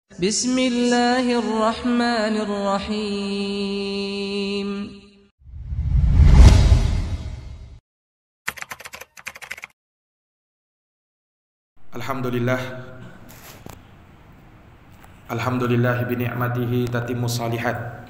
Bismillahirrahmanirrahim. Alhamdulillah. Alhamdulillah bi ni'matihi tatimmus salihat.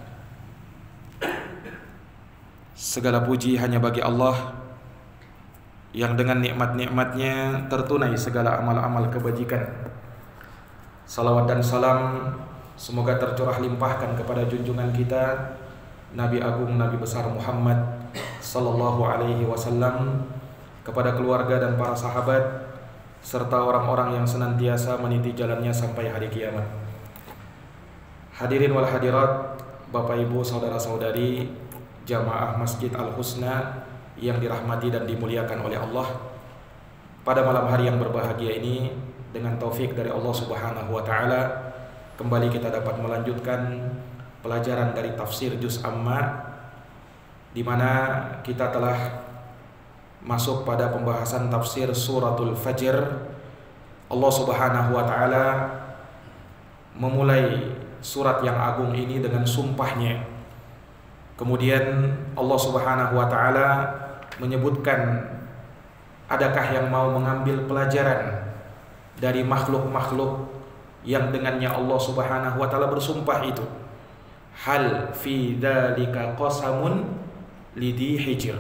Segala puji hanya bagi Allah yang dengan nikmat-nikmatnya tertunai segala amal-amal kebajikan. Salawat dan salam semoga tercurah limpahkan kepada junjungan kita Nabi Agung Nabi Besar Muhammad sallallahu alaihi wasallam, kepada keluarga dan para sahabat serta orang-orang yang senantiasa meniti jalannya sampai hari kiamat. Hadirin wal hadirat, Bapak Ibu, saudara-saudari jamaah Masjid Al-Husna yang dirahmati dan dimuliakan oleh Allah. Pada malam hari yang berbahagia ini, dengan taufik dari Allah Subhanahu wa taala, kembali kita dapat melanjutkan pelajaran dari tafsir Juz Amma, di mana kita telah masuk pada pembahasan tafsir suratul Fajr. Allah Subhanahu wa taala memulai surat yang agung ini dengan sumpahnya. Kemudian Allah Subhanahu wa taala menyebutkan, adakah yang mau mengambil pelajaran dari makhluk-makhluk yang dengannya Allah Subhanahu wa taala bersumpah itu? Hal fi dzalika qasamun lidhi hijr.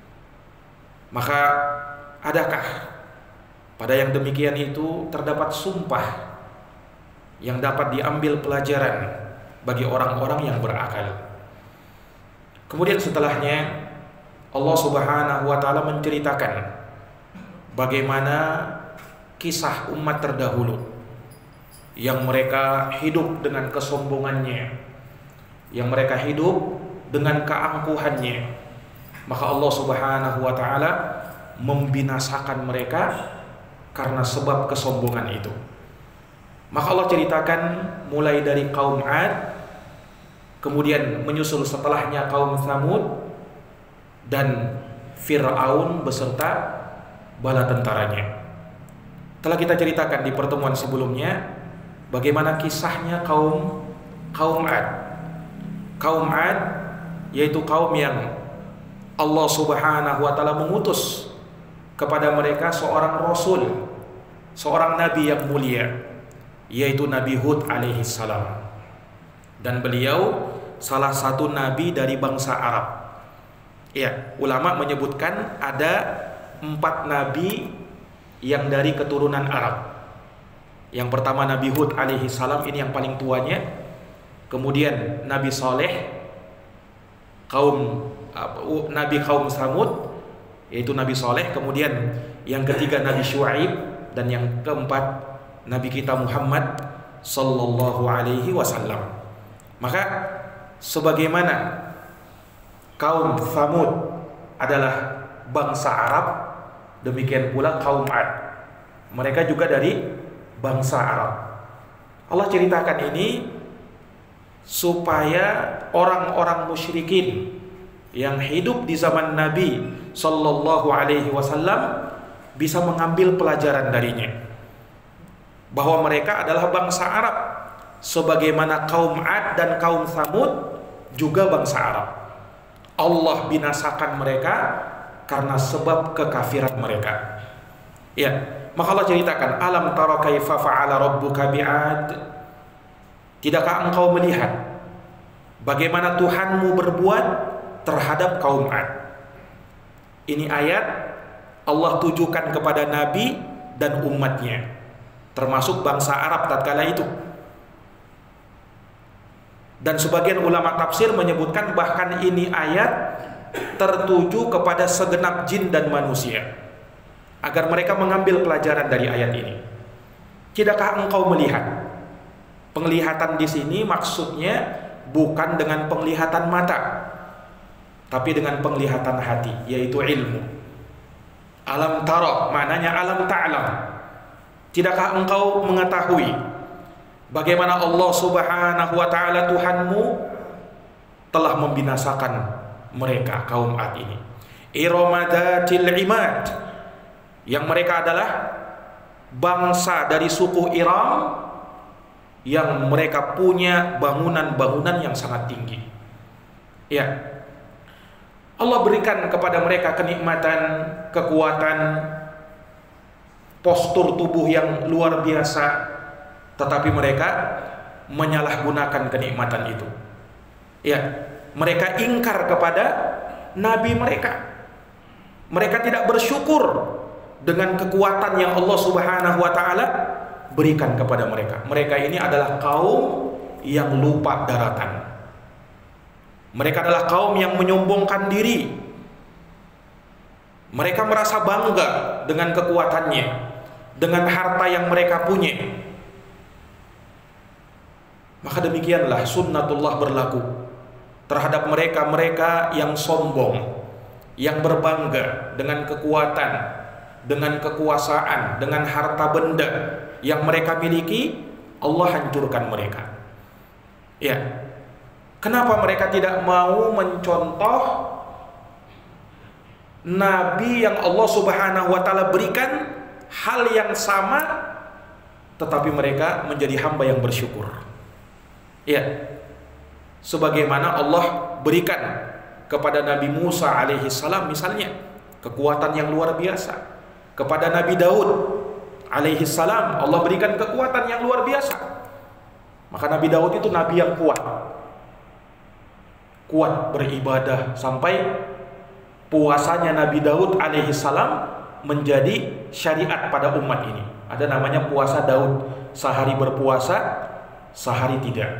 Maka adakah pada yang demikian itu terdapat sumpah yang dapat diambil pelajaran bagi orang-orang yang berakal? Kemudian setelahnya Allah Subhanahu wa taala menceritakan bagaimana kisah umat terdahulu yang mereka hidup dengan kesombongannya, yang mereka hidup dengan keangkuhannya. Maka Allah Subhanahu wa taala membinasakan mereka karena sebab kesombongan itu. Maka Allah ceritakan mulai dari kaum Ad, kemudian menyusul setelahnya kaum Tsamud dan Fir'aun beserta bala tentaranya. Telah kita ceritakan di pertemuan sebelumnya bagaimana kisahnya kaum Ad. Kaum Ad yaitu kaum yang Allah Subhanahu wa taala mengutus kepada mereka seorang rasul, seorang nabi yang mulia, yaitu Nabi Hud alaihi salam. Dan beliau salah satu nabi dari bangsa Arab. Ya, ulama menyebutkan ada 4 nabi yang dari keturunan Arab. Yang pertama Nabi Hud alaihi salam, ini yang paling tuanya. Kemudian Nabi Saleh, Nabi kaum Tsamud, yaitu Nabi Saleh. Kemudian yang ketiga Nabi Syuaib, dan yang keempat Nabi kita Muhammad sallallahu alaihi wasallam. Maka sebagaimana kaum Tsamud adalah bangsa Arab, demikian pula kaum Ad, mereka juga dari bangsa Arab. Allah ceritakan ini supaya orang-orang musyrikin yang hidup di zaman Nabi sallallahu alaihi wasallam bisa mengambil pelajaran darinya, bahwa mereka adalah bangsa Arab sebagaimana kaum Ad dan kaum Tsamud juga bangsa Arab. Allah binasakan mereka karena sebab kekafiran mereka. Ya, maka Allah ceritakan, alam tara kaifa fa'ala rabbuka bi'ad. Tidakkah engkau melihat bagaimana Tuhanmu berbuat terhadap kaum Ad? Ini ayat Allah tujukan kepada Nabi dan umatnya, termasuk bangsa Arab tatkala itu. Dan sebagian ulama tafsir menyebutkan bahkan ini ayat tertuju kepada segenap jin dan manusia, agar mereka mengambil pelajaran dari ayat ini. Tidakkah engkau melihat? Penglihatan di sini maksudnya bukan dengan penglihatan mata, tapi dengan penglihatan hati, yaitu ilmu. Alam tara maknanya alam ta'lam. Tidakkah engkau mengetahui bagaimana Allah Subhanahu wa taala Tuhanmu telah membinasakan mereka kaum Ad ini. Iramadatil imad, yang mereka adalah bangsa dari suku Iram yang mereka punya bangunan-bangunan yang sangat tinggi. Ya, Allah berikan kepada mereka kenikmatan, kekuatan, postur tubuh yang luar biasa, tetapi mereka menyalahgunakan kenikmatan itu. Ya, mereka ingkar kepada nabi mereka. Mereka tidak bersyukur dengan kekuatan yang Allah Subhanahu wa taala berikan kepada mereka. Mereka ini adalah kaum yang lupa daratan. Mereka adalah kaum yang menyombongkan diri. Mereka merasa bangga dengan kekuatannya, dengan harta yang mereka punya. Maka demikianlah sunnatullah berlaku terhadap mereka-mereka yang sombong, yang berbangga dengan kekuatan, dengan kekuasaan, dengan harta benda yang mereka miliki. Allah hancurkan mereka. Ya. Kenapa mereka tidak mau mencontoh nabi yang Allah Subhanahu wa taala berikan hal yang sama, tetapi mereka menjadi hamba yang bersyukur. Ya. Sebagaimana Allah berikan kepada Nabi Musa alaihi salam misalnya kekuatan yang luar biasa. Kepada Nabi Daud alaihi salam Allah berikan kekuatan yang luar biasa. Maka Nabi Daud itu nabi yang kuat beribadah, sampai puasanya Nabi Daud alaihi salam menjadi syariat pada umat ini. Ada namanya puasa Daud, sehari berpuasa, sehari tidak.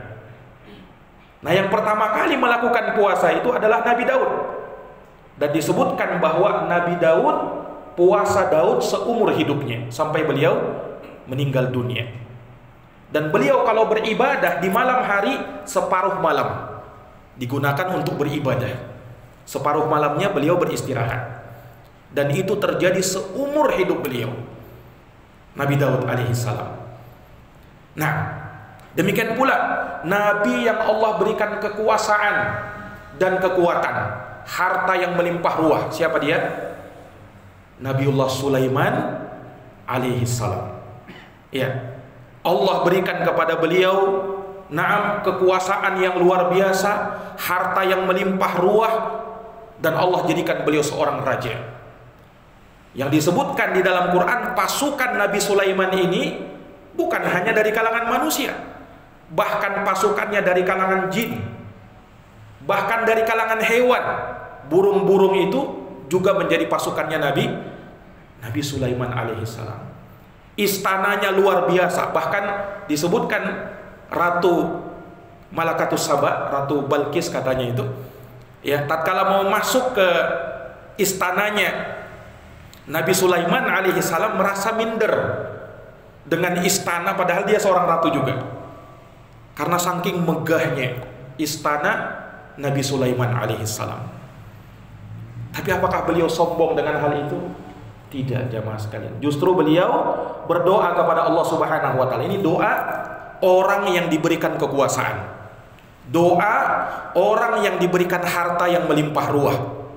Nah, yang pertama kali melakukan puasa itu adalah Nabi Daud. Dan disebutkan bahwa Nabi Daud, puasa Daud seumur hidupnya sampai beliau meninggal dunia. Dan beliau kalau beribadah di malam hari, separuh malam digunakan untuk beribadah, separuh malamnya beliau beristirahat. Dan itu terjadi seumur hidup beliau, Nabi Daud alaihi salam. Nah, demikian pula nabi yang Allah berikan kekuasaan dan kekuatan, harta yang melimpah ruah. Siapa dia? Nabiullah Sulaiman alaihi salam. Ya, Allah berikan kepada beliau kekuasaan yang luar biasa, harta yang melimpah ruah, dan Allah jadikan beliau seorang raja. Yang disebutkan di dalam Quran, pasukan Nabi Sulaiman ini bukan hanya dari kalangan manusia, bahkan pasukannya dari kalangan jin, bahkan dari kalangan hewan. Burung-burung itu juga menjadi pasukannya Nabi Sulaiman alaihissalam. Istananya luar biasa, bahkan disebutkan Ratu Malakatus Saba, Ratu Balkis katanya itu, ya, tatkala mau masuk ke istananya Nabi Sulaiman alaihissalam merasa minder dengan istana, padahal dia seorang ratu juga, karena saking megahnya istana Nabi Sulaiman alaihissalam. Tapi apakah beliau sombong dengan hal itu? Tidak, jamaah sekalian. Justru beliau berdoa kepada Allah Subhanahu wa taala. Ini doa orang yang diberikan kekuasaan, doa orang yang diberikan harta yang melimpah ruah,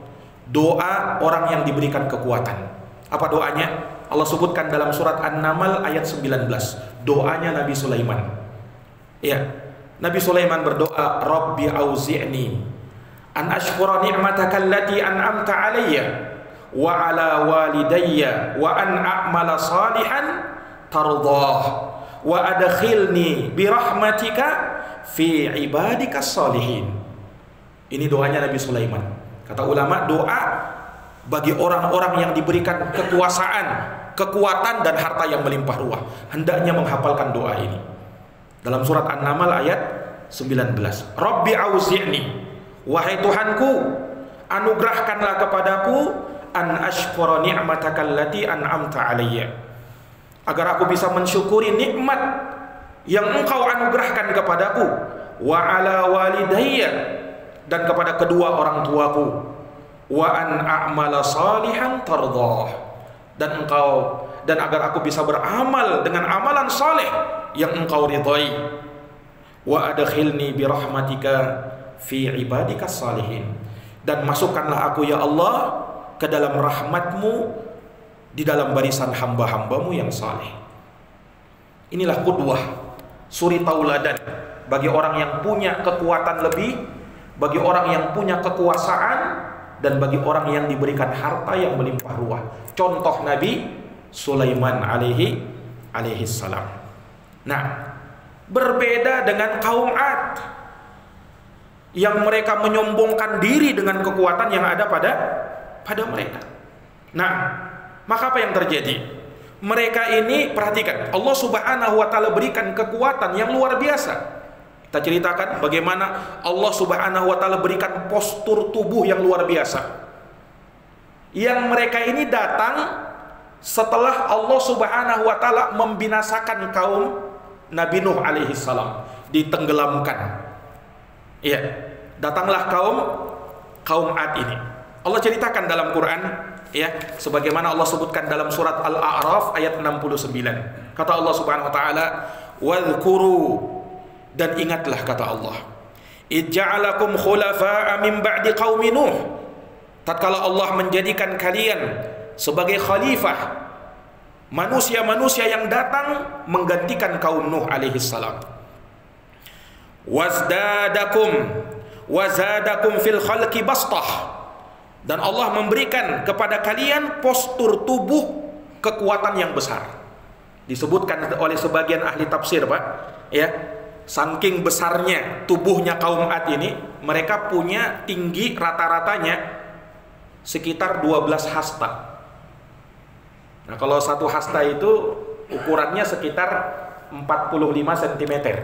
doa orang yang diberikan kekuatan. Apa doanya? Allah sebutkan dalam surat An-Naml ayat 19. Doanya Nabi Sulaiman. Ya, Nabi Sulaiman berdoa, Rabbi auzi'ni an ashkura ni'mataka allati an'amta alayya wa ala walidayya wa an a'mala salihan tardah wa adkhilni birahmatika fi ibadikas salihin. Ini doanya Nabi Sulaiman. Kata ulama, doa bagi orang-orang yang diberikan kekuasaan, kekuatan dan harta yang melimpah ruah, hendaknya menghafalkan doa ini. Dalam surat An-Naml ayat 19. Rabbi auzi'ni, wahai Tuhanku, anugerahkanlah kepadaku an ashkura ni'mataka allati an'amta alayya, agar aku bisa mensyukuri nikmat yang Engkau anugerahkan kepadaku, wa ala walidayya, dan kepada kedua orang tuaku, wa an a'mala salihan tardah, dan agar aku bisa beramal dengan amalan saleh yang Engkau ridhai, wa adkhilni birahmatika fi ibadikas salihin, dan masukkanlah aku ya Allah ke dalam rahmatmu di dalam barisan hamba-hambamu yang saleh. Inilah qudwah, suri tauladan bagi orang yang punya kekuatan lebih, bagi orang yang punya kekuasaan, dan bagi orang yang diberikan harta yang melimpah ruah. Contoh Nabi Sulaiman alaihi salam. Nah, berbeda dengan kaum Ad yang mereka menyombongkan diri dengan kekuatan yang ada pada mereka. Nah, maka apa yang terjadi? Mereka ini, perhatikan, Allah Subhanahu wa taala berikan kekuatan yang luar biasa. Kita ceritakan bagaimana Allah Subhanahu wa taala berikan postur tubuh yang luar biasa. Yang mereka ini datang setelah Allah Subhanahu wa taala membinasakan kaum Nabi Nuh alaihi salam, ditenggelamkan. Iya, datanglah kaum Ad ini. Allah ceritakan dalam Quran, ya, sebagaimana Allah sebutkan dalam surat Al-A'raf ayat 69. Kata Allah Subhanahu wa taala, "Wadhkuru," dan ingatlah kata Allah, "Ij'alakum khulafa'a min ba'di qaumi Nuh." Tatkala Allah menjadikan kalian sebagai khalifah, manusia-manusia yang datang menggantikan kaum Nuh alaihi salam. Wazadakum fil khalqi bastah, dan Allah memberikan kepada kalian postur tubuh kekuatan yang besar. Disebutkan oleh sebagian ahli tafsir, Pak, ya, saking besarnya tubuhnya kaum Ad ini, mereka punya tinggi rata-ratanya sekitar 12 hasta. Nah, kalau satu hasta itu ukurannya sekitar 45 cm.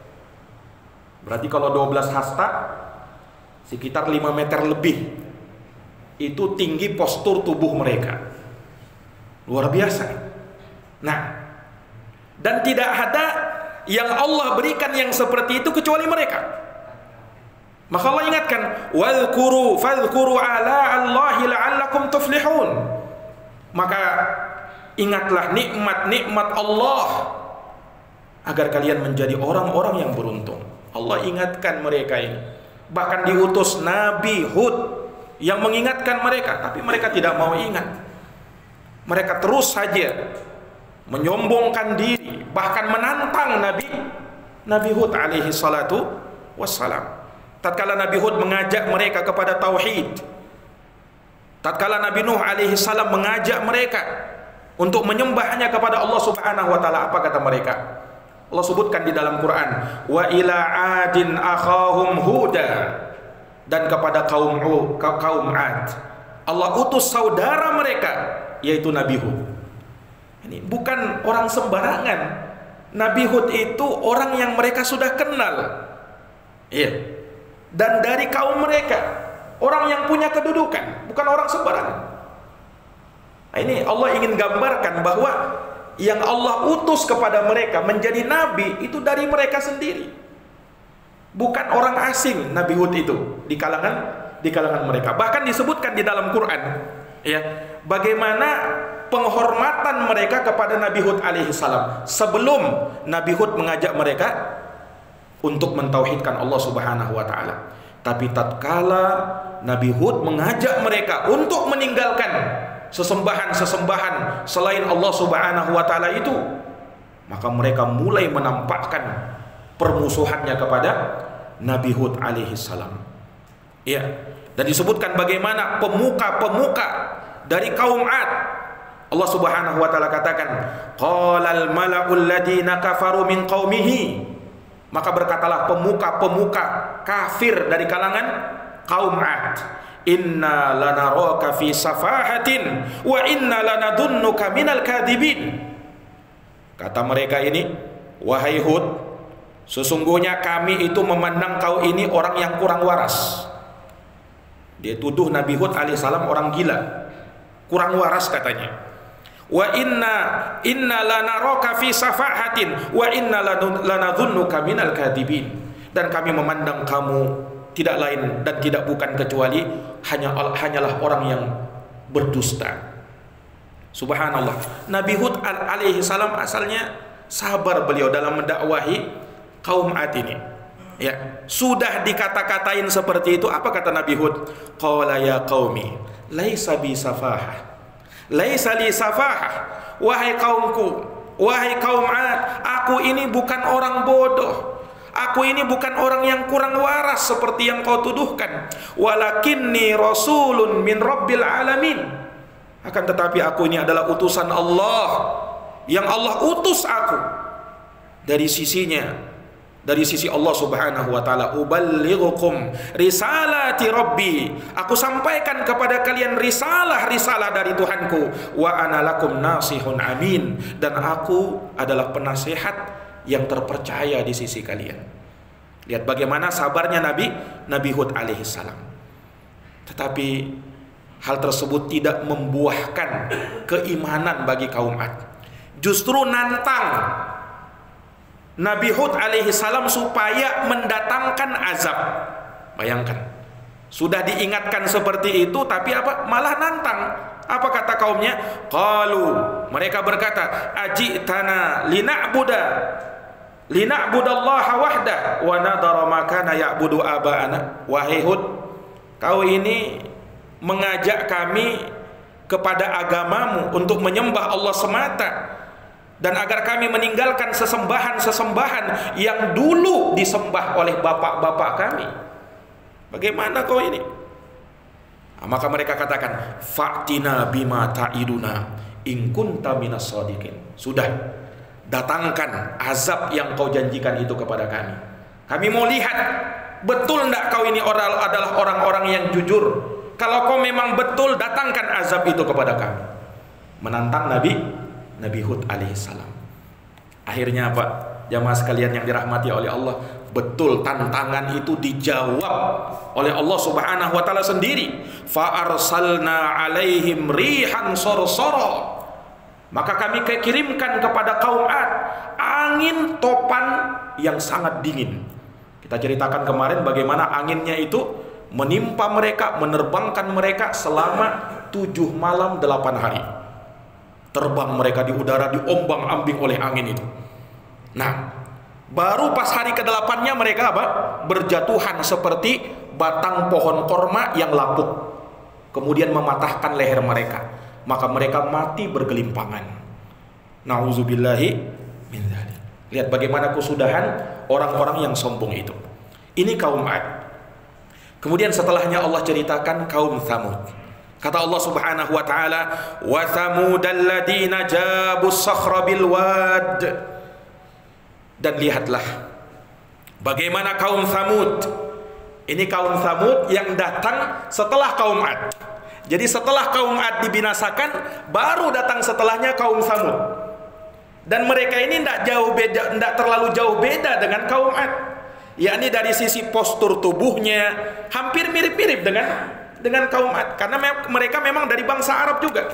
Berarti kalau 12 hasta sekitar 5 meter lebih. Itu tinggi postur tubuh mereka. Luar biasa. Nah, dan tidak ada yang Allah berikan yang seperti itu kecuali mereka. Maka Allah ingatkan, fadhkuru ala Allahi la'allakum tuflihun. Maka ingatlah nikmat-nikmat Allah agar kalian menjadi orang-orang yang beruntung. Allah ingatkan mereka ini. Bahkan diutus Nabi Hud yang mengingatkan mereka, tapi mereka tidak mau ingat. Mereka terus saja menyombongkan diri, bahkan menantang Nabi Hud alaihi salatu wassalam. Tatkala Nabi Hud mengajak mereka kepada tauhid, tatkala Nabi Nuh alaihi salam mengajak mereka untuk menyembahnya kepada Allah Subhanahu wa taala, apa kata mereka? Allah sebutkan di dalam Quran, wa ila adin akhahum huda, dan kepada kaum Ad Allah utus saudara mereka yaitu Nabi Hud. Ini bukan orang sembarangan. Nabi Hud itu orang yang mereka sudah kenal. Iya. Dan dari kaum mereka, orang yang punya kedudukan, bukan orang sembarangan. Nah, ini Allah ingin gambarkan bahwa yang Allah utus kepada mereka menjadi nabi itu dari mereka sendiri, bukan orang asing. Nabi Hud itu di kalangan mereka. Bahkan disebutkan di dalam Quran, ya, bagaimana penghormatan mereka kepada Nabi Hud alaihissalam sebelum Nabi Hud mengajak mereka untuk mentauhidkan Allah Subhanahu wa taala. Tapi tatkala Nabi Hud mengajak mereka untuk meninggalkan sesembahan-sesembahan selain Allah Subhanahu wa taala itu, maka mereka mulai menampakkan permusuhannya kepada Nabi Hud alaihi salam. Ya, dan disebutkan bagaimana pemuka-pemuka dari kaum Ad, Allah Subhanahu wa taala katakan, qalal mala'ul ladina kafaru min qaumihi, maka berkatalah pemuka-pemuka kafir dari kalangan kaum Ad, inna lanaraka fi safahatin wa inna lanadhunnuka minal kadhibin. Kata mereka ini, wahai Hud, sesungguhnya kami itu memandang kau ini orang yang kurang waras. Dia tuduh Nabi Hud alaihissalam orang gila, kurang waras katanya. Wa inna lanaraka fi safahatin wa inna lanadhunnuka minal kadhibin, dan kami memandang kamu tidak lain dan tidak bukan kecuali hanyalah orang yang berdusta. Subhanallah. Nabi Hud alaihi salam asalnya sabar beliau dalam mendakwahi kaum Ad ini. Ya, sudah dikata-katain seperti itu, apa kata Nabi Hud? Qala ya qaumi laisa bi safahah, laisa li safahah. Wahai kaumku, wahai kaum 'Ad, aku ini bukan orang bodoh. Aku ini bukan orang yang kurang waras seperti yang kau tuduhkan. Walakinni rasulun min rabbil alamin. Akan tetapi aku ini adalah utusan Allah, yang Allah utus aku dari sisinya, dari sisi Allah Subhanahu wa taala. Uballighukum risalati rabbi. Aku sampaikan kepada kalian risalah dari Tuhanku. Wa ana lakum nasihun amin. Dan aku adalah penasihat yang terpercaya di sisi kalian. Lihat bagaimana sabarnya Nabi Hud alaihissalam. Tetapi hal tersebut tidak membuahkan keimanan bagi kaum 'Ad. Justru nantang Nabi Hud alaihissalam supaya mendatangkan azab. Bayangkan, sudah diingatkan seperti itu, tapi apa? Malah nantang. Apa kata kaumnya? Qalu, mereka berkata, ajitana lina'budallaha wahdah wa nadara ma kana ya'budu aba'ana. Wahai Hud, kau ini mengajak kami kepada agamamu untuk menyembah Allah semata, dan agar kami meninggalkan sesembahan-sesembahan yang dulu disembah oleh bapak-bapak kami. Bagaimana kau ini? Maka mereka katakan, fa'tina bima ta'iduna in kunta minas shadiqin. Sudah, datangkan azab yang kau janjikan itu kepada kami. Kami mau lihat, betul enggak kau ini adalah orang-orang yang jujur. Kalau kau memang betul, datangkan azab itu kepada kami. Menantang Nabi Hud alaihissalam. Akhirnya apa? Jamaah sekalian yang dirahmati oleh Allah, betul tantangan itu dijawab oleh Allah Subhanahu wa taala sendiri. Fa arsalna alaihim rihan sarsara. Maka kami kirimkan kepada kaum 'Ad angin topan yang sangat dingin. Kita ceritakan kemarin bagaimana anginnya itu menimpa mereka, menerbangkan mereka selama 7 malam 8 hari. Terbang mereka di udara, diombang-ambing oleh angin itu. Nah, baru pas hari ke-8-nya mereka apa? Berjatuhan seperti batang pohon korma yang lapuk, kemudian mematahkan leher mereka. Maka mereka mati bergelimpangan. Nauzubillahi min dzalik. Lihat bagaimana kesudahan orang-orang yang sombong itu. Ini kaum 'Ad. Kemudian setelahnya Allah ceritakan kaum Tsamud. Kata Allah Subhanahu wa taala, "Wa tsamudal ladzina jabus sakhra bil wad." Dan lihatlah bagaimana kaum Tsamud. Ini kaum Tsamud yang datang setelah kaum 'Ad. Jadi setelah kaum 'Ad dibinasakan, baru datang setelahnya kaum Tsamud. Dan mereka ini tidak terlalu jauh beda dengan kaum 'Ad. Yakni dari sisi postur tubuhnya hampir mirip-mirip dengan kaum 'Ad, karena mereka memang dari bangsa Arab juga.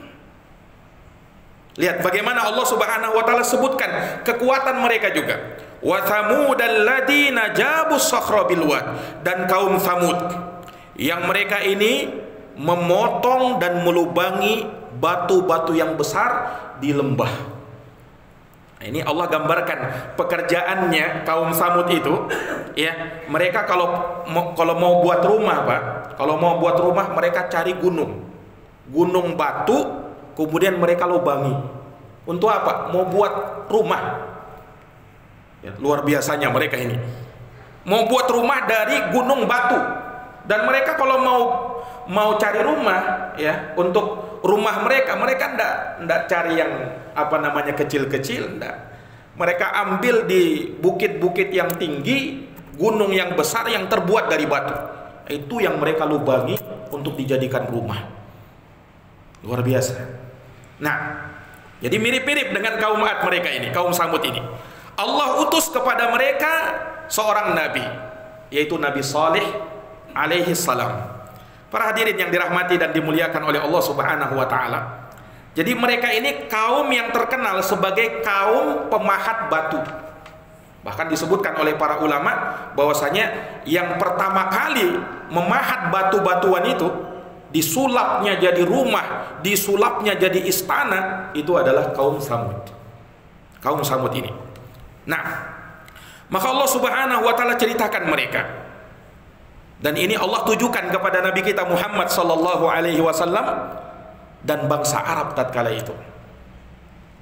Lihat bagaimana Allah Subhanahu wa taala sebutkan kekuatan mereka juga. Wa tsamudal ladzina jabus sakhra bil wad. Dan kaum Tsamud yang mereka ini memotong dan melubangi batu-batu yang besar di lembah. Nah, ini Allah gambarkan pekerjaannya kaum Tsamud itu, ya. Mereka kalau mau buat rumah, Pak, kalau mau buat rumah mereka cari gunung batu, kemudian mereka lubangi. Untuk apa? Mau buat rumah. Ya, luar biasanya mereka ini. Mau buat rumah dari gunung batu. Dan mereka kalau mau cari rumah, ya, untuk rumah mereka ndak cari yang kecil-kecil, ndak. Mereka ambil di bukit-bukit yang tinggi, gunung yang besar yang terbuat dari batu. Itu yang mereka lubangi untuk dijadikan rumah. Luar biasa. Nah, jadi mirip-mirip dengan kaum 'Ad mereka ini, kaum Tsamud ini. Allah utus kepada mereka seorang nabi, yaitu Nabi Saleh alaihi salam. Para hadirin yang dirahmati dan dimuliakan oleh Allah Subhanahu wa taala. Jadi mereka ini kaum yang terkenal sebagai kaum pemahat batu. Bahkan disebutkan oleh para ulama bahwasanya yang pertama kali memahat batu-batuan itu, disulapnya jadi rumah, disulapnya jadi istana, itu adalah kaum Tsamud. Kaum Tsamud ini. Nah, maka Allah Subhanahu wa taala ceritakan mereka. Dan ini Allah tujukan kepada Nabi kita Muhammad sallallahu alaihi wasallam dan bangsa Arab tatkala itu.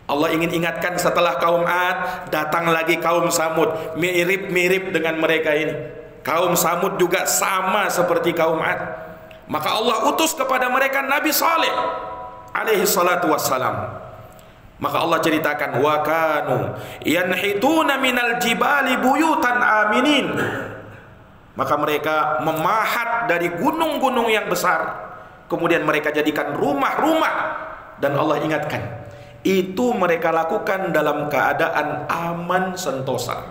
Allah ingin ingatkan setelah kaum Ad, datang lagi kaum Samud, mirip-mirip dengan mereka ini. Kaum Samud juga sama seperti kaum Ad. Maka Allah utus kepada mereka Nabi Saleh alaihi salatu wassalam. Maka Allah ceritakan, wa kanu yanhituna minal jibali buyutan aminin. Maka mereka memahat dari gunung-gunung yang besar, kemudian mereka jadikan rumah-rumah. Dan Allah ingatkan, itu mereka lakukan dalam keadaan aman sentosa.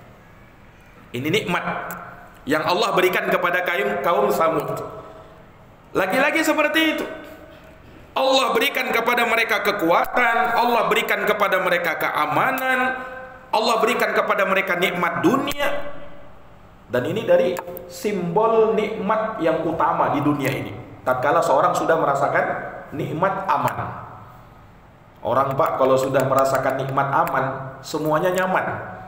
Ini nikmat yang Allah berikan kepada kaum Samud. Lagi-lagi seperti itu. Allah berikan kepada mereka kekuatan, Allah berikan kepada mereka keamanan, Allah berikan kepada mereka nikmat dunia. Dan ini dari simbol nikmat yang utama di dunia ini. Tatkala seorang sudah merasakan nikmat aman. Orang Pak kalau sudah merasakan nikmat aman, semuanya nyaman.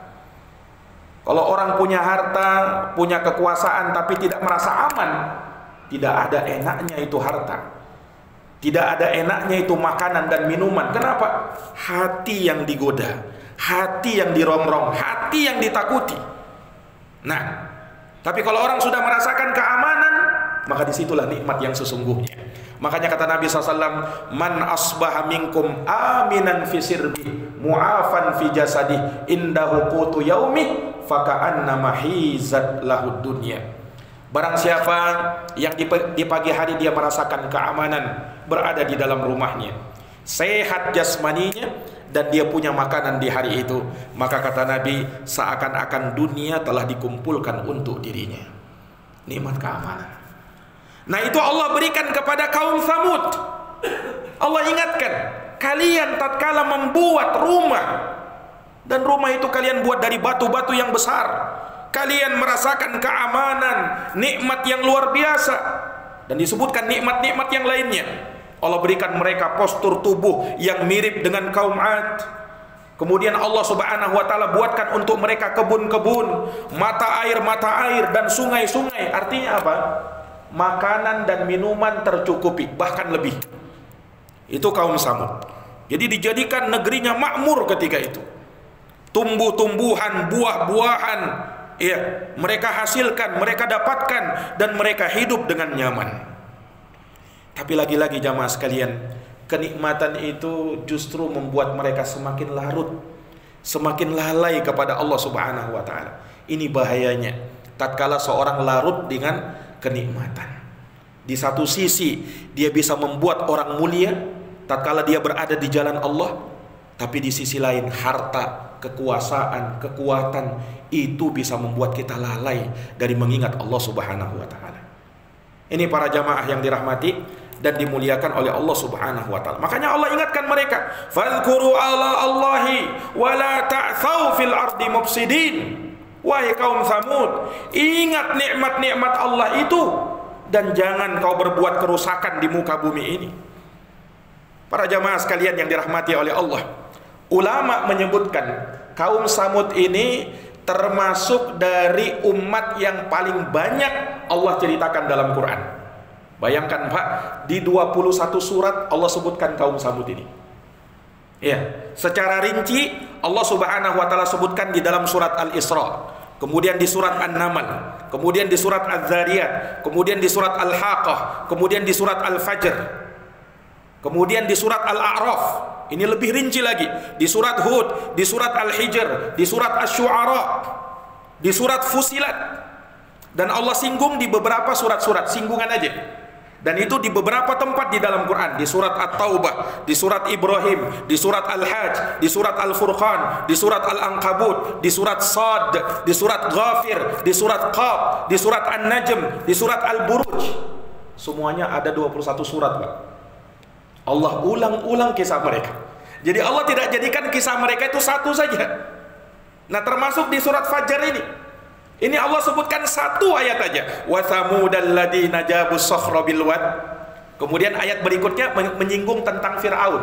Kalau orang punya harta, punya kekuasaan tapi tidak merasa aman, tidak ada enaknya itu harta. Tidak ada enaknya itu makanan dan minuman. Kenapa? Hati yang digoda, hati yang dirongrong, hati yang ditakuti. Nah, tapi kalau orang sudah merasakan keamanan, maka disitulah nikmat yang sesungguhnya. Makanya kata Nabi SAW, man asbaha minkum aminan fi sirbi mu'afan fi jasadih indahu qutu yaumi faka'annama hizat lahud dunya. Barang siapa yang di pagi hari dia merasakan keamanan, berada di dalam rumahnya, sehat jasmaninya, dan dia punya makanan di hari itu, maka kata Nabi, seakan-akan dunia telah dikumpulkan untuk dirinya. Nikmat keamanan. Nah, itu Allah berikan kepada kaum Samud. Allah ingatkan, kalian tatkala membuat rumah, dan rumah itu kalian buat dari batu-batu yang besar, kalian merasakan keamanan, nikmat yang luar biasa. Dan disebutkan nikmat-nikmat yang lainnya. Allah berikan mereka postur tubuh yang mirip dengan kaum Ad. Kemudian Allah Subhanahu wa taala buatkan untuk mereka kebun-kebun, mata air dan sungai-sungai. Artinya apa? Makanan dan minuman tercukupi, bahkan lebih. Itu kaum Samud. Jadi dijadikan negerinya makmur ketika itu. Tumbuh-tumbuhan, buah-buahan, ya, mereka hasilkan, mereka dapatkan, dan mereka hidup dengan nyaman. Tapi lagi-lagi jamaah sekalian, kenikmatan itu justru membuat mereka semakin larut, semakin lalai kepada Allah Subhanahu wa taala. Ini bahayanya tatkala seorang larut dengan kenikmatan. Di satu sisi dia bisa membuat orang mulia tatkala dia berada di jalan Allah, tapi di sisi lain harta, kekuasaan, kekuatan itu bisa membuat kita lalai dari mengingat Allah Subhanahu wa taala. Ini para jamaah yang dirahmati dan dimuliakan oleh Allah Subhanahu wa taala. Makanya Allah ingatkan mereka, "Fadhkuru ala Allahi wa la ta'tsaw fil ardi mufsidin." Wahai kaum Samud, ingat nikmat-nikmat Allah itu dan jangan kau berbuat kerusakan di muka bumi ini. Para jamaah sekalian yang dirahmati oleh Allah, ulama menyebutkan kaum Samud ini termasuk dari umat yang paling banyak Allah ceritakan dalam Quran. Bayangkan Pak, di 21 surat Allah sebutkan kaum Samud ini. Ya, secara rinci Allah Subhanahu wa taala sebutkan di dalam surat Al-Isra, kemudian di surat An-Naml, kemudian di surat Az-Zariyat, kemudian di surat Al-Haqqah, kemudian di surat Al-Fajr, kemudian di surat Al-A'raf. Ini lebih rinci lagi, di surat Hud, di surat Al-Hijr, di surat Asy-Syu'ara, di surat Fusilat. Dan Allah singgung di beberapa surat-surat, singgungan aja. Dan itu di beberapa tempat di dalam Quran, di surat At-Taubah, di surat Ibrahim, di surat Al-Hajj, di surat Al-Furqan, di surat Al-Ankabut, di surat Sad, di surat Ghafir, di surat Qaf, di surat An-Najm, di surat Al-Buruj. Semuanya ada 21 surat, Pak. Allah ulang-ulang kisah mereka. Jadi Allah tidak jadikan kisah mereka itu satu saja. Nah, termasuk di surat Fajar ini. Ini Allah sebutkan satu ayat aja. Wa thamudal ladzina jabus sakhra bil wad. Kemudian ayat berikutnya menyinggung tentang Firaun.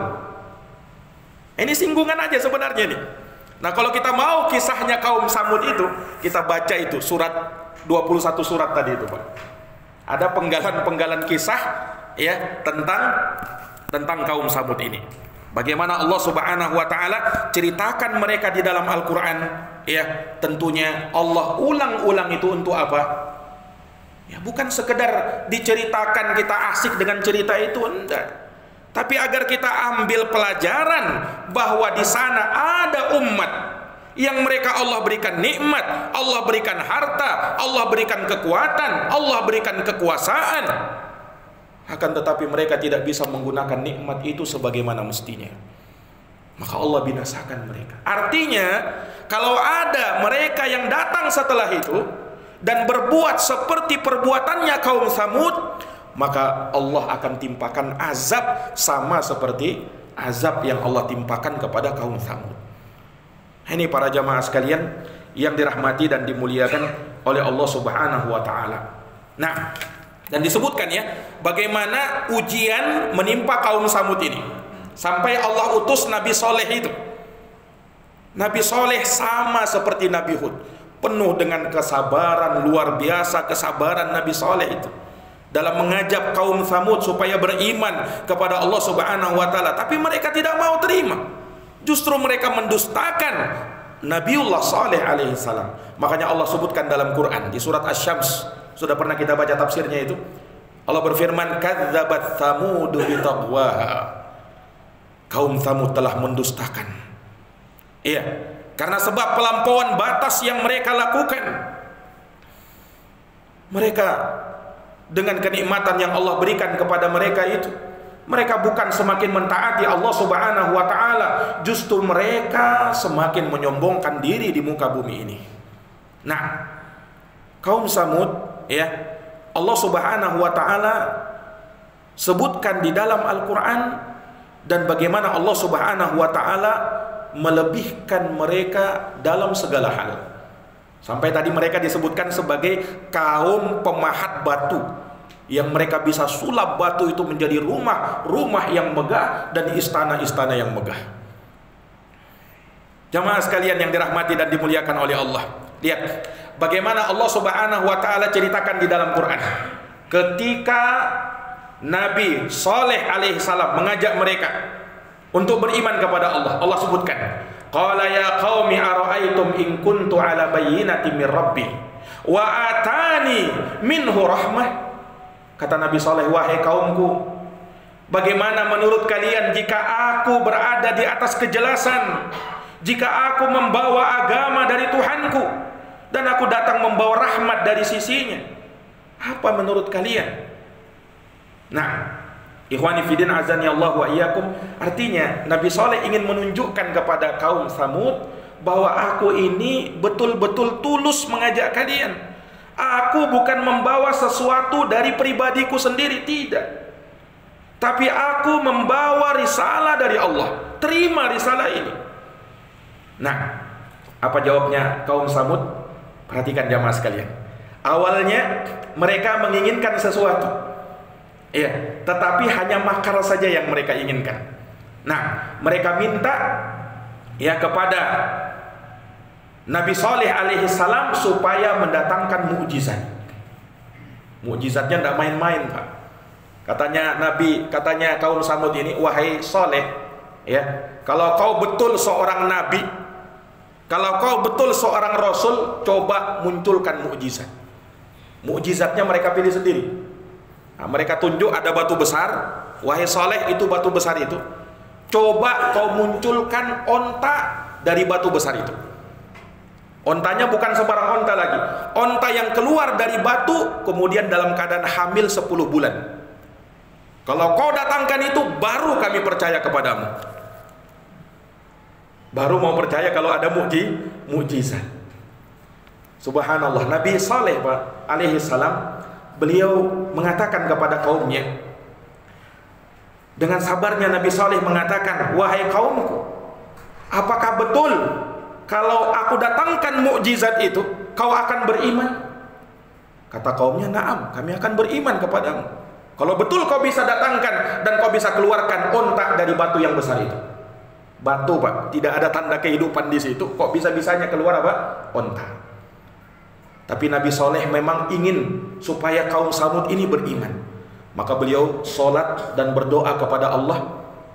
Ini singgungan aja sebenarnya nih. Nah, kalau kita mau kisahnya kaum Samud itu, kita baca itu surat 21 surat tadi itu, Pak. Ada penggalan-penggalan kisah ya tentang kaum Samud ini. Bagaimana Allah Subhanahu wa taala ceritakan mereka di dalam Al-Qur'an, ya, tentunya Allah ulang-ulang itu untuk apa? Ya, bukan sekedar diceritakan kita asik dengan cerita itu, enggak. Tapi agar kita ambil pelajaran bahwa di sana ada umat yang mereka Allah berikan nikmat, Allah berikan harta, Allah berikan kekuatan, Allah berikan kekuasaan. Akan tetapi mereka tidak bisa menggunakan nikmat itu sebagaimana mestinya. Maka Allah binasakan mereka. Artinya, kalau ada mereka yang datang setelah itu dan berbuat seperti perbuatannya kaum Tsamud, maka Allah akan timpakan azab sama seperti azab yang Allah timpakan kepada kaum Tsamud. Ini para jamaah sekalian yang dirahmati dan dimuliakan oleh Allah Subhanahu wa taala. Nah, dan disebutkan ya, bagaimana ujian menimpa kaum Tsamud ini. Sampai Allah utus Nabi Soleh itu. Nabi Soleh sama seperti Nabi Hud, penuh dengan kesabaran, luar biasa kesabaran Nabi Soleh itu dalam mengajak kaum Tsamud supaya beriman kepada Allah Subhanahu wa taala. Tapi mereka tidak mau terima. Justru mereka mendustakan Nabiullah Saleh alaihi salam. Makanya Allah sebutkan dalam Quran di surat Asy-Syams. Sudah pernah kita baca tafsirnya itu. Allah berfirman, kadzabat Tsamud bitaqwaha. Kaum Tsamud telah mendustakan. Iya, karena sebab pelampauan batas yang mereka lakukan. Mereka dengan kenikmatan yang Allah berikan kepada mereka itu, mereka bukan semakin mentaati Allah Subhanahu wa taala, justru mereka semakin menyombongkan diri di muka bumi ini. Nah, kaum Tsamud, ya, Allah Subhanahu wa taala sebutkan di dalam Al-Qur'an dan bagaimana Allah Subhanahu wa taala melebihkan mereka dalam segala hal. Sampai tadi mereka disebutkan sebagai kaum pemahat batu, yang mereka bisa sulap batu itu menjadi rumah-rumah yang megah dan istana-istana yang megah. Jamaah sekalian yang dirahmati dan dimuliakan oleh Allah, lihat bagaimana Allah Subhanahu wa taala ceritakan di dalam Quran ketika Nabi Saleh alaihi salam mengajak mereka untuk beriman kepada Allah. Allah sebutkan, qala ya qaumi ara'aitum in kuntu ala bayyinatin min rabbi wa atani minhu rahmah. Kata Nabi Saleh, wahai kaumku, bagaimana menurut kalian jika aku berada di atas kejelasan, jika aku membawa agama dari Tuhanku dan aku datang membawa rahmat dari sisinya? Apa menurut kalian? Nah, ikhwani fiddin azani Allah wa iyyakum, artinya Nabi Saleh ingin menunjukkan kepada kaum Tsamud bahwa aku ini betul-betul tulus mengajak kalian. Aku bukan membawa sesuatu dari pribadiku sendiri, tidak. Tapi aku membawa risalah dari Allah. Terima risalah ini. Nah, apa jawabnya kaum Tsamud? Perhatikan jamaah sekalian. Awalnya mereka menginginkan sesuatu, iya, tetapi hanya makar saja yang mereka inginkan. Nah, mereka minta ya kepada Nabi Saleh alaihi salam supaya mendatangkan mukjizat. Mukjizatnya tidak main-main, Pak. Katanya kaum Tsamud ini, wahai Saleh, ya, kalau kau betul seorang nabi, kalau kau betul seorang rasul, coba munculkan mukjizat. Mukjizatnya mereka pilih sendiri. Nah, mereka tunjuk ada batu besar, wahai Saleh, itu batu besar itu, coba kau munculkan onta dari batu besar itu. Ontanya bukan sembarang onta lagi, onta yang keluar dari batu kemudian dalam keadaan hamil 10 bulan. Kalau kau datangkan itu, baru kami percaya kepadamu. Baru mau percaya kalau ada mukjizat. Subhanallah, Nabi Saleh alaihi salam, beliau mengatakan kepada kaumnya, dengan sabarnya Nabi Saleh mengatakan, wahai kaumku, apakah betul kalau aku datangkan mukjizat itu, kau akan beriman? Kata kaumnya, na'am, kami akan beriman kepadamu. Kalau betul kau bisa datangkan dan kau bisa keluarkan onta dari batu yang besar itu. Batu, Pak, tidak ada tanda kehidupan di situ, kok bisa-bisanya keluar apa? Onta. Tapi Nabi Saleh memang ingin supaya kaum Tsamud ini beriman. Maka beliau sholat dan berdoa kepada Allah,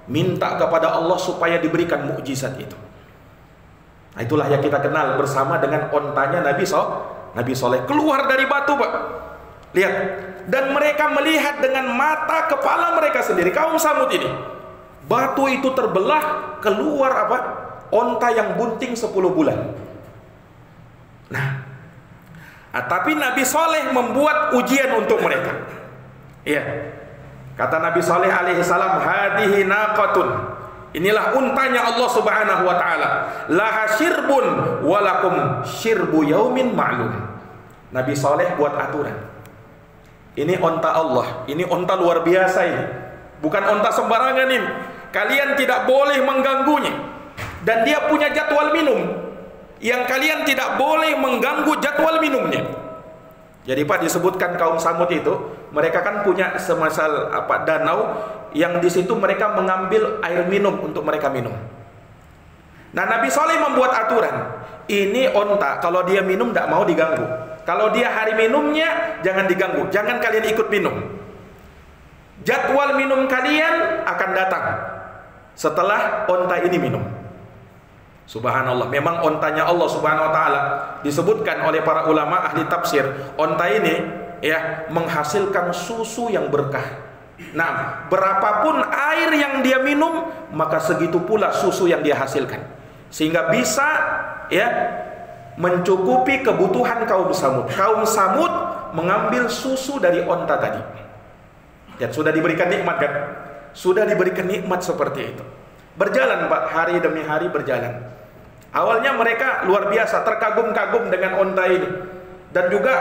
minta kepada Allah supaya diberikan mukjizat itu. Nah, itulah yang kita kenal bersama dengan ontanya Nabi Soleh. Keluar dari batu, Pak. Lihat. Dan mereka melihat dengan mata kepala mereka sendiri, kaum Samud ini. Batu itu terbelah, keluar apa? Onta yang bunting 10 bulan. Nah, tapi Nabi Soleh membuat ujian untuk mereka. Iya. Kata Nabi Soleh alaihi salam, hadihi naqatun. Inilah untanya Allah Subhanahu wa taala. Laha syirbun walakum syirbu yaumin ma'lum. Nabi Soleh buat aturan. Ini onta Allah, ini onta luar biasa ini. Bukan onta sembarangan ini. Kalian tidak boleh mengganggunya. Dan dia punya jadwal minum yang kalian tidak boleh mengganggu jadwal minumnya. Jadi Pak, disebutkan kaum Samud itu, mereka kan punya semasal danau yang di situ mereka mengambil air minum untuk mereka minum. Nah, Nabi Soleh membuat aturan. Ini onta, kalau dia minum tidak mau diganggu. Kalau dia hari minumnya jangan diganggu, jangan kalian ikut minum. Jadwal minum kalian akan datang setelah onta ini minum. Subhanallah, memang ontanya Allah Subhanahu wa taala disebutkan oleh para ulama ahli tafsir, onta ini ya menghasilkan susu yang berkah. Nah, berapapun air yang dia minum, maka segitu pula susu yang dia hasilkan. Sehingga bisa ya mencukupi kebutuhan kaum Samud. Kaum Samud mengambil susu dari onta tadi. Dan sudah diberikan nikmat kan? Sudah diberikan nikmat seperti itu. Berjalan Pak, hari demi hari berjalan. Awalnya mereka luar biasa, terkagum-kagum dengan onta ini. Dan juga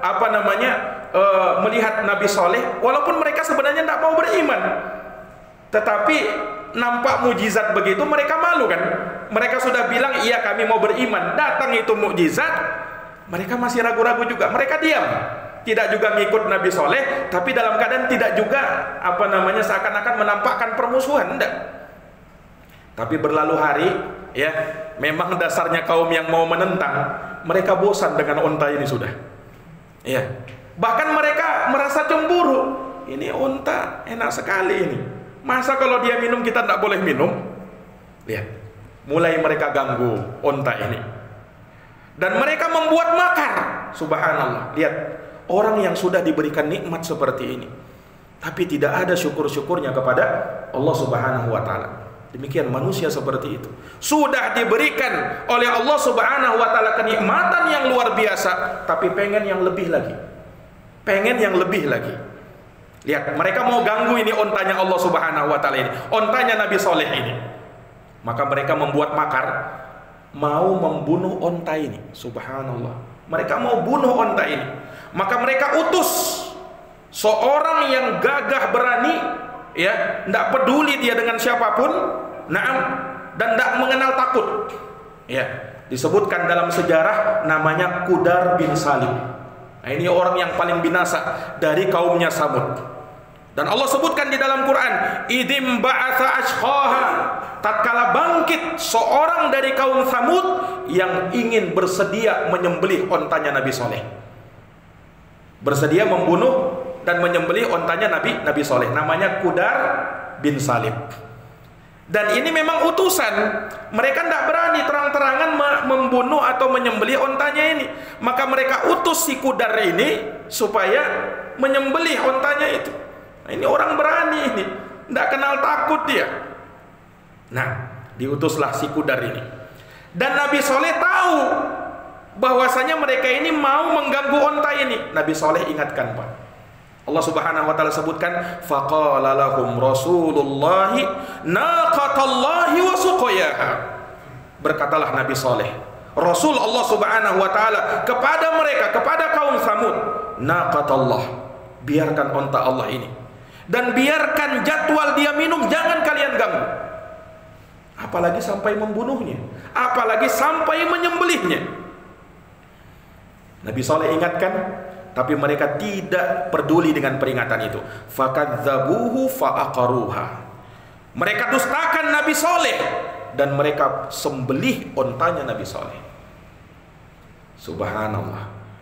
melihat Nabi Soleh, walaupun mereka sebenarnya tidak mau beriman, tetapi nampak mukjizat begitu, mereka malu kan? Mereka sudah bilang, iya kami mau beriman. Datang itu mukjizat, mereka masih ragu-ragu juga. Mereka diam, tidak juga ngikut Nabi Soleh, tapi dalam keadaan tidak juga seakan-akan menampakkan permusuhan, enggak. Tapi berlalu hari, ya, memang dasarnya kaum yang mau menentang, mereka bosan dengan onta ini sudah. Ya. Bahkan mereka merasa cemburu. Ini onta enak sekali ini. Masa kalau dia minum kita tidak boleh minum? Lihat. Mulai mereka ganggu onta ini. Dan mereka membuat makar. Subhanallah. Lihat. Orang yang sudah diberikan nikmat seperti ini, tapi tidak ada syukur-syukurnya kepada Allah Subhanahu wa taala. Demikian manusia seperti itu. Sudah diberikan oleh Allah Subhanahu wa taala kenikmatan yang luar biasa, tapi pengen yang lebih lagi. Pengen yang lebih lagi. Lihat, mereka mau ganggu ini ontanya Allah Subhanahu wa taala ini, ontanya Nabi Soleh ini. Maka mereka membuat makar, mau membunuh onta ini. Subhanallah. Mereka mau bunuh onta ini. Maka mereka utus seorang yang gagah berani, ya, tidak peduli dia dengan siapapun, dan tidak mengenal takut. Ya, disebutkan dalam sejarah namanya Qudar bin Salim. Nah, ini orang yang paling binasa dari kaumnya Samud. Dan Allah sebutkan di dalam Quran, idim ba'atha ashqaha, tatkala bangkit seorang dari kaum Samud yang ingin bersedia menyembelih ontanya Nabi Soleh. Bersedia membunuh dan menyembelih ontanya Nabi Soleh, namanya Qudar bin Salim. Dan ini memang utusan, mereka tidak berani terang-terangan membunuh atau menyembelih ontanya ini. Maka mereka utus si Qudar ini supaya menyembelih ontanya itu. Nah, ini orang berani ini, tidak kenal takut dia. Nah, diutuslah si Qudar ini. Dan Nabi Soleh tahu bahwasanya mereka ini mau mengganggu onta ini. Nabi Soleh ingatkan, Pak. Allah Subhanahu wa taala sebutkan, faqala lahum Rasulullah naqatallahi wa suqayaha. Berkatalah Nabi Soleh, Rasul Allah Subhanahu wa taala kepada mereka, kepada kaum Samud, naqatallah, biarkan onta Allah ini, dan biarkan jadwal dia minum, jangan kalian ganggu. Apalagi sampai membunuhnya, apalagi sampai menyembelihnya. Nabi Soleh ingatkan, tapi mereka tidak peduli dengan peringatan itu. Fakadzabuhu faaqaruha. Mereka dustakan Nabi Soleh dan mereka sembelih ontanya Nabi Soleh. Subhanallah.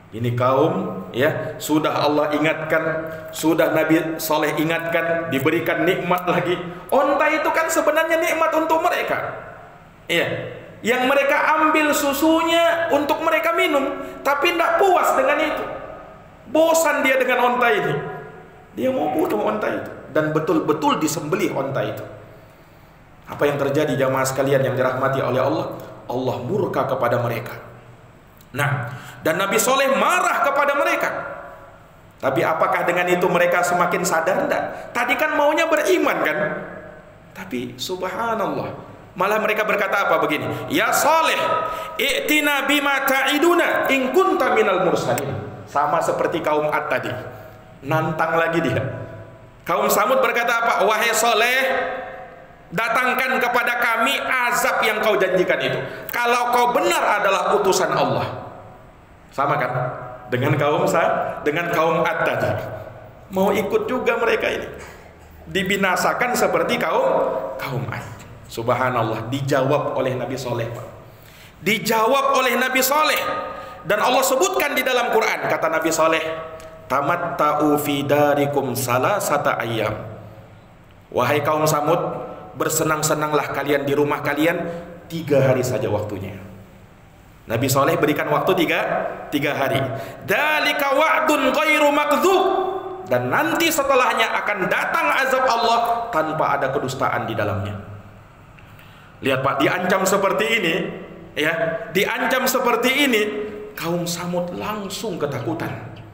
Ini kaum ya, sudah Allah ingatkan, sudah Nabi Saleh ingatkan, diberikan nikmat lagi. Onta itu kan sebenarnya nikmat untuk mereka. Iya, yang mereka ambil susunya untuk mereka minum, tapi tidak puas dengan itu. Bosan dia dengan onta ini. Dia mau bunuh onta itu dan betul-betul disembelih onta itu. Apa yang terjadi jamaah sekalian yang dirahmati oleh Allah? Allah murka kepada mereka. Nah, dan Nabi Soleh marah kepada mereka. Tapi apakah dengan itu mereka semakin sadar? Enggak. Tadi kan maunya beriman kan? Tapi subhanallah, malah mereka berkata apa begini? Ya Soleh, i'tina bima ta'iduna in kunta minal mursalin. Sama seperti kaum Ad tadi. Nantang lagi dia. Kaum Samud berkata apa? Wahai Soleh, datangkan kepada kami azab yang kau janjikan itu. Kalau kau benar adalah utusan Allah. Sama kan? Dengan kaum Ad tadi. Mau ikut juga mereka ini. Dibinasakan seperti kaum Ad. Subhanallah, dijawab oleh Nabi Soleh. Dijawab oleh Nabi Soleh. Dan Allah sebutkan di dalam Quran, kata Nabi Soleh, tamatta'u fi darikum salasata ayyam. Wahai kaum Samud, bersenang-senanglah kalian di rumah kalian 3 hari saja waktunya. Nabi Soleh berikan waktu 3 hari. Dzalika wa'dun ghairu makdzub. Dan nanti setelahnya akan datang azab Allah tanpa ada kedustaan di dalamnya. Lihat Pak, diancam seperti ini, ya, diancam seperti ini, kaum Samud langsung ketakutan.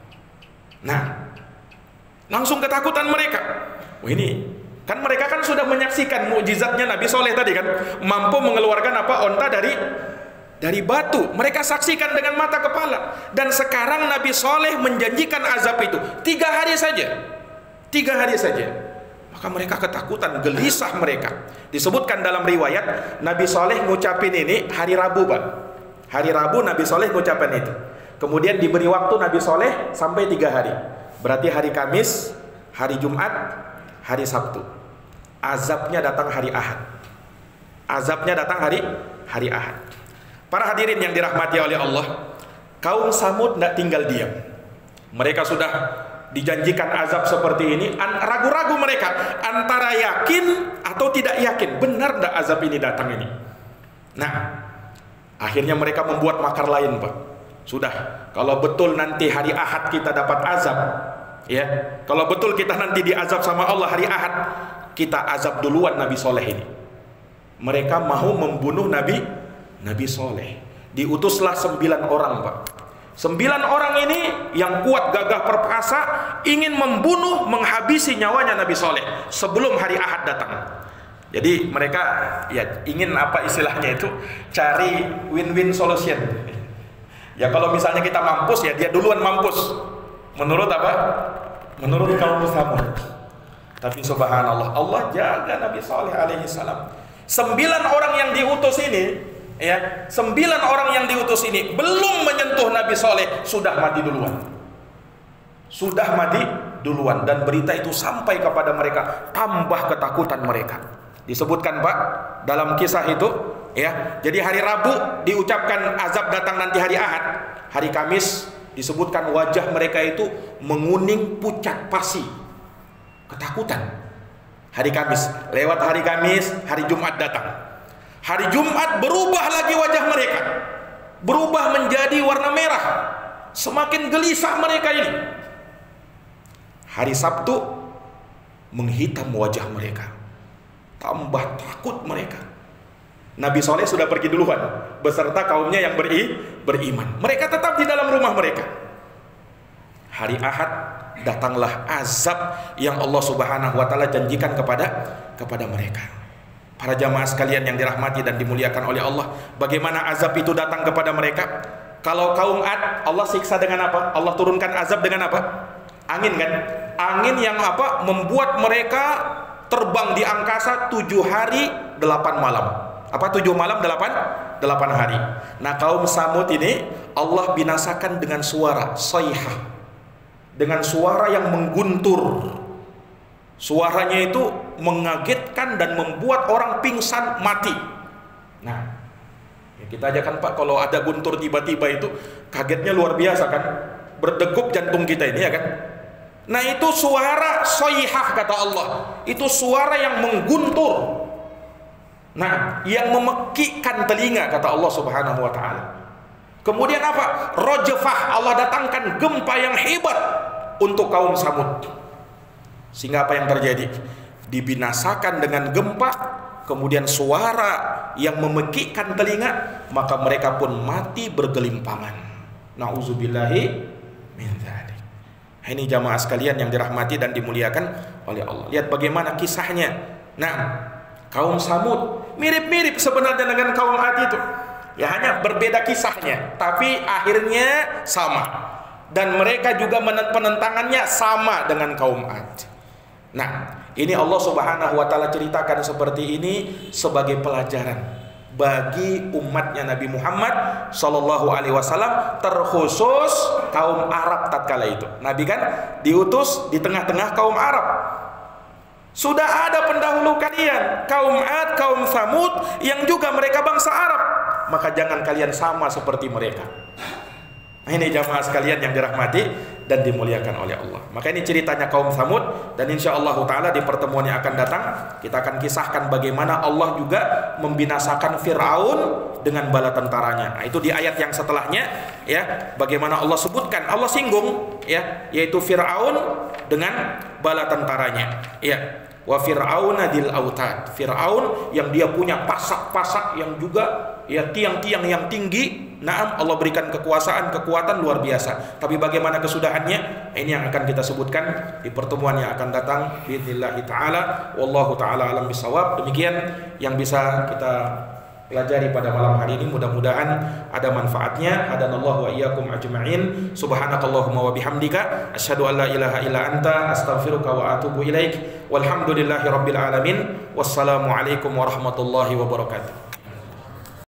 Nah, langsung ketakutan mereka. Oh, ini kan mereka kan sudah menyaksikan mukjizatnya Nabi Soleh tadi kan, mampu mengeluarkan apa? Onta dari batu. Mereka saksikan dengan mata kepala. Dan sekarang Nabi Soleh menjanjikan azab itu 3 hari saja. 3 hari saja. Maka mereka ketakutan, gelisah mereka. Disebutkan dalam riwayat, Nabi Soleh ngucapin ini hari Rabu, Pak. Hari Rabu Nabi Soleh ngucapin itu. Kemudian diberi waktu Nabi Soleh sampai 3 hari. Berarti hari Kamis, hari Jumat, hari Sabtu. Azabnya datang hari Ahad. Azabnya datang hari Ahad. Para hadirin yang dirahmati oleh Allah, kaum Samud tidak tinggal diam. Mereka sudah dijanjikan azab seperti ini, ragu-ragu mereka antara yakin atau tidak yakin, benar tidak azab ini datang ini. Nah, akhirnya mereka membuat makar lain, Pak. Sudah, kalau betul nanti hari Ahad kita dapat azab, ya, kalau betul kita nanti diazab sama Allah hari Ahad, kita azab duluan Nabi Soleh ini. Mereka mau membunuh Nabi Soleh. Diutuslah 9 orang, Pak. 9 orang ini yang kuat, gagah perkasa, ingin membunuh, menghabisi nyawanya Nabi Soleh sebelum hari Ahad datang. Jadi mereka ya ingin apa istilahnya itu, cari win-win solution. Ya kalau misalnya kita mampus, ya dia duluan mampus. Menurut apa? Menurut kaum Samud. Tapi subhanallah, Allah jaga Nabi Soleh alaihi salam. 9 orang yang diutus ini, ya, 9 orang yang diutus ini belum menyentuh Nabi Soleh, sudah mati duluan. Sudah mati duluan. Dan berita itu sampai kepada mereka, tambah ketakutan mereka. Disebutkan, Pak, dalam kisah itu, ya. Jadi hari Rabu diucapkan azab datang nanti hari Ahad. Hari Kamis disebutkan wajah mereka itu menguning pucat pasi. Ketakutan. Hari Kamis, lewat hari Kamis, hari Jumat datang. Hari Jumat berubah lagi wajah mereka, berubah menjadi warna merah. Semakin gelisah mereka ini. Hari Sabtu menghitam wajah mereka, tambah takut mereka. Nabi Soleh sudah pergi duluan beserta kaumnya yang beriman. Mereka tetap di dalam rumah mereka. Hari Ahad datanglah azab yang Allah Subhanahu wa taala janjikan kepada mereka. Para jamaah sekalian yang dirahmati dan dimuliakan oleh Allah, bagaimana azab itu datang kepada mereka? Kalau kaum Ad, Allah siksa dengan apa? Allah turunkan azab dengan apa? Angin kan? Angin yang apa? Membuat mereka terbang di angkasa 7 hari 8 malam. Apa 7 malam 8 hari. Nah, kaum Samud ini Allah binasakan dengan suara sayhah. Dengan suara yang mengguntur. Suaranya itu mengagetkan dan membuat orang pingsan mati. Nah, Kita aja kan Pak, kalau ada guntur tiba-tiba itu kagetnya luar biasa kan, berdegup jantung kita ini ya kan. Nah itu suara soyihah kata Allah, itu suara yang mengguntur, nah yang memekikkan telinga kata Allah Subhanahu wa ta'ala. Kemudian apa? Rojfah, Allah datangkan gempa yang hebat untuk kaum Samud. Sehingga apa yang terjadi? Dibinasakan dengan gempa, kemudian suara yang memekikkan telinga, maka mereka pun mati bergelimpangan. Nauzubillahi min dzalik. Ini jamaah sekalian yang dirahmati dan dimuliakan oleh Allah. Lihat bagaimana kisahnya. Nah, kaum Samud mirip-mirip sebenarnya dengan kaum Ad itu. Ya hanya berbeda kisahnya, tapi akhirnya sama. Dan mereka juga penentangannya sama dengan kaum Ad. Nah, ini Allah Subhanahu wa ta'ala ceritakan seperti ini sebagai pelajaran bagi umatnya Nabi Muhammad Sallallahu Alaihi Wasallam, terkhusus kaum Arab tatkala itu. Nabi kan diutus di tengah-tengah kaum Arab. Sudah ada pendahulu kalian, kaum Ad, kaum Samud, yang juga mereka bangsa Arab. Maka jangan kalian sama seperti mereka. Ini jamaah sekalian yang dirahmati dan dimuliakan oleh Allah. Maka ini ceritanya kaum Samud, dan insya Allah ta'ala di pertemuan yang akan datang kita akan kisahkan bagaimana Allah juga membinasakan Fir'aun dengan bala tentaranya. Nah, itu di ayat yang setelahnya ya, bagaimana Allah sebutkan, Allah singgung ya, yaitu Fir'aun dengan bala tentaranya ya. Wa fir'auna dil autad, Fir'aun yang dia punya pasak-pasak yang juga ya tiang-tiang yang tinggi. Naam, Allah berikan kekuasaan, kekuatan luar biasa. Tapi bagaimana kesudahannya? Ini yang akan kita sebutkan di pertemuan yang akan datang biidznillah taala. Wallahu taala alam bisawab. Demikian yang bisa kita pelajari pada malam hari ini, mudah-mudahan ada manfaatnya. Hadanallahu wa iyyakum ajma'in. Subhanakallahumma wa bihamdika asyhadu an la ilaha illa anta astaghfiruka wa atubu ilaik. Walhamdulillahi rabbil alamin. Wassalamu alaikum warahmatullahi wabarakatuh.